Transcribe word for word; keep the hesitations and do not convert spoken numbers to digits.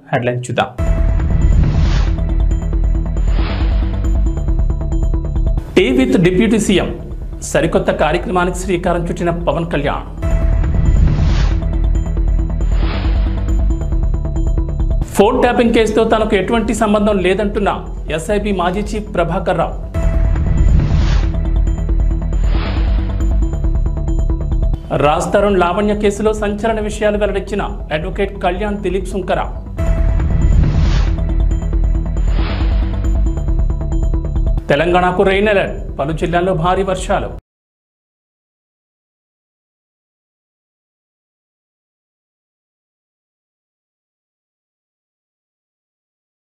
Headline చూద్దాం. Tea with deputy CM సరికొత్త కార్యక్రమానికి శ్రీకారం చుట్టిన పవన్ కళ్యాణ్. ఫోన్ ట్యాపింగ్ కేసుతో తనకు ఎటువంటి సంబంధం లేదంటున్న ఎస్ఐబి మాజీ చీఫ్ ప్రభాకర్ రావు. రాజ్ తరుణ్ లావణ్య కేసులో సంచలన విషయాలు వెల్లడించిన అడ్వకేట్ కళ్యాణ్ దిలీప్ సుంకర. తెలంగాణకు రెయిన్ అలర్ట్, పలు జిల్లాల్లో భారీ వర్షాలు.